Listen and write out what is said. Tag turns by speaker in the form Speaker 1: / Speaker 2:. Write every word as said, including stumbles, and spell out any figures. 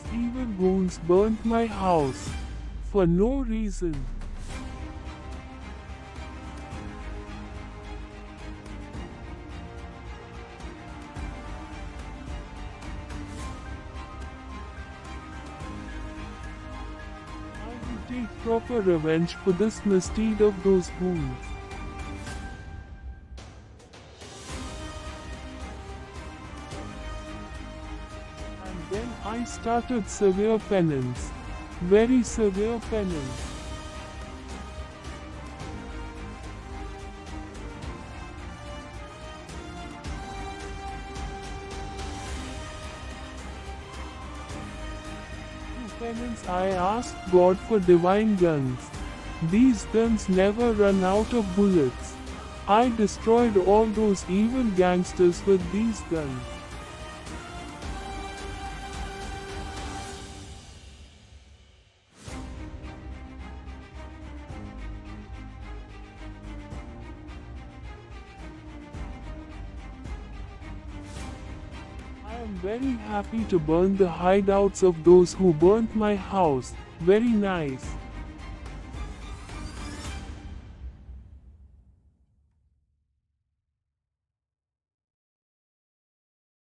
Speaker 1: These evil goons burnt my house. For no reason. I will take proper revenge for this misdeed of those goons. And then I started severe penance. Very severe penance. Through penance I asked God for divine guns. These guns never run out of bullets. I destroyed all those evil gangsters with these guns. I am very happy to burn the hideouts of those who burnt my house. Very nice.